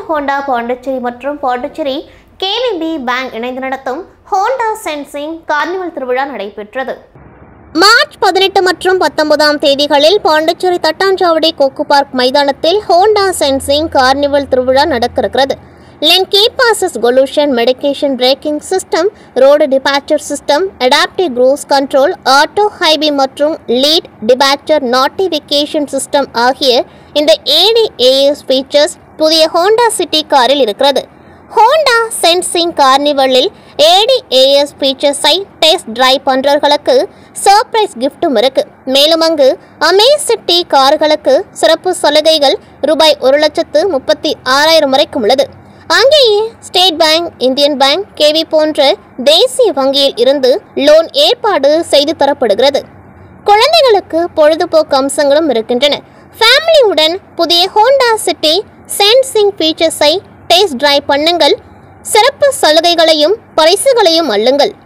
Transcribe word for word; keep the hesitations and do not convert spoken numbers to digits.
Honda Pondicherry மற்றும் Pondicherry KVP bank இணைந்து நடத்தும் ஹோண்டா சென்சிங் கார்னிவல் திருவிழா நடைபெற்றது. மார்ச் பதினெட்டு மற்றும் பத்தொன்பதாம் தேதிகளில் பாண்டிச்சேரி தட்டாஞ்சாவடி கோக்கு பார்க் மைதானத்தில் ஹோண்டா சென்சிங் கார்னிவல் திருவிழா நடக்கிறது. லேன் கீ பாசஸ் solution, mitigation braking system, road departure system, adaptive cruise control, auto high beam மற்றும் லீட் டிபாச்சர் நோட்டிஃபிகேஷன் சிஸ்டம் ஆகிய இந்த ஏடிஏஎஸ் ஃபீச்சர்ஸ் புதிய ஹோண்டா சிட்டி காரில் இருக்கிறது. ஹோண்டா சென்சிங் கார்னிவலில் ஏடிஏஎஸ் ஃபீச்சர்ஸை டெஸ்ட் டிரைவ் பண்றவர்களுக்கு சர்ப்ரைஸ் கிஃப்ட்டும் இருக்கு. மேலும் அங்கு அமேஸ் சிட்டி கார்களுக்கு சிறப்பு சலுகைகள் ரூபாய் ஒரு லட்சத்து முப்பத்தி ஆறாயிரம் வரைக்கும் உள்ளது. அங்கேயே State Bank, Indian Bank, KV போன்ற தேசிய வங்கியில் இருந்து லோன் ஏற்பாடு செய்து தரப்படுகிறது. குழந்தைகளுக்கு பொழுதுபோக்கு அம்சங்களும் இருக்கின்றன. ஃபேமிலியுடன் புதிய ஹோண்டா சிட்டி சென்சிங் ஃபீச்சர்ஸை டெஸ்ட் டிரைவ் பண்ணுங்கள். சிறப்பு சலுகைகளையும் பரிசுகளையும் அள்ளுங்கள்.